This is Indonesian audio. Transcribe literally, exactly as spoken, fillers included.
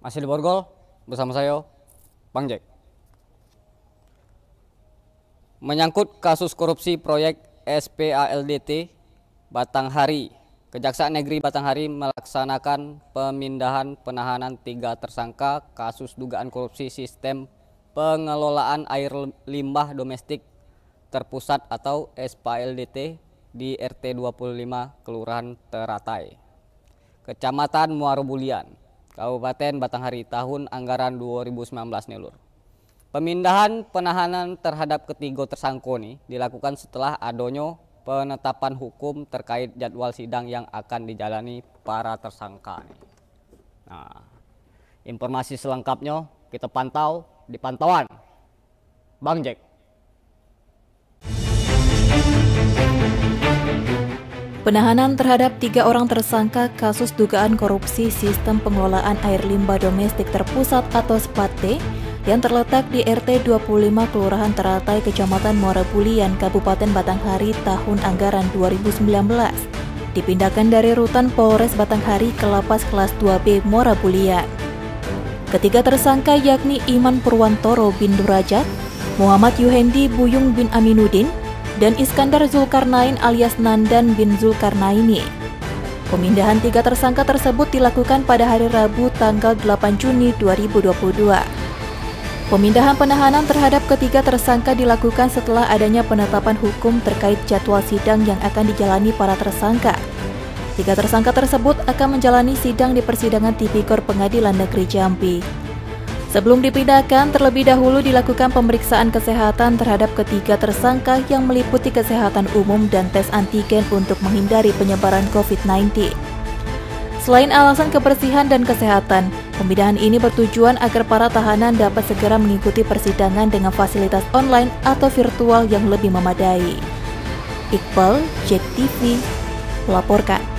Masih di Borgol bersama saya, Bang Jack. Menyangkut kasus korupsi proyek S P A L D T Batanghari, Kejaksaan Negeri Batanghari melaksanakan pemindahan penahanan tiga tersangka kasus dugaan korupsi sistem pengelolaan air limbah domestik terpusat atau S P A L D T di R T dua puluh lima Kelurahan Teratai, Kecamatan Muaro Bulian, Kabupaten Batanghari, tahun anggaran dua ribu sembilan belas nelur. Pemindahan penahanan terhadap ketiga tersangka ini dilakukan setelah adonyo penetapan hukum terkait jadwal sidang yang akan dijalani para tersangka. Nah, informasi selengkapnya kita pantau di pantauan Bang Jack. Penahanan terhadap tiga orang tersangka kasus dugaan korupsi sistem pengelolaan air limbah domestik terpusat atau S P A T yang terletak di R T dua puluh lima Kelurahan Teratai, Kecamatan Muara Bulian, Kabupaten Batanghari, tahun anggaran dua ribu sembilan belas dipindahkan dari Rutan Polres Batanghari ke Lapas Kelas dua B Muara Bulian. Ketiga tersangka yakni Iman Purwantoro bin Durajat, Muhammad Yuhendi Buyung bin Aminuddin, dan Iskandar Zulkarnain alias Nandan bin Zulkarnaini. Pemindahan tiga tersangka tersebut dilakukan pada hari Rabu tanggal delapan Juni dua ribu dua puluh dua. Pemindahan penahanan terhadap ketiga tersangka dilakukan setelah adanya penetapan hukum terkait jadwal sidang yang akan dijalani para tersangka. Tiga tersangka tersebut akan menjalani sidang di Persidangan Tipikor Pengadilan Negeri Jambi. Sebelum dipindahkan, terlebih dahulu dilakukan pemeriksaan kesehatan terhadap ketiga tersangka yang meliputi kesehatan umum dan tes antigen untuk menghindari penyebaran covid sembilan belas. Selain alasan kebersihan dan kesehatan, pemindahan ini bertujuan agar para tahanan dapat segera mengikuti persidangan dengan fasilitas online atau virtual yang lebih memadai. Iqbal, Jack T V, melaporkan.